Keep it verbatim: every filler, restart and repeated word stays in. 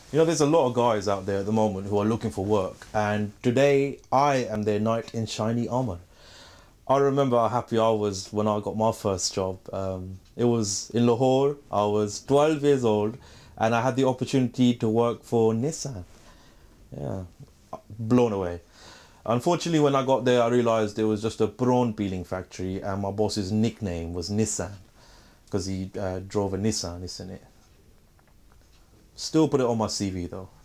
You know, there's a lot of guys out there at the moment who are looking for work, and today I am their knight in shiny armor. I remember how happy I was when I got my first job. Um, it was in Lahore. I was twelve years old, and I had the opportunity to work for Nissan. Yeah, blown away. Unfortunately, when I got there, I realized it was just a prawn peeling factory, and my boss's nickname was Nissan because he uh, drove a Nissan, isn't it? Still put it on my C V though.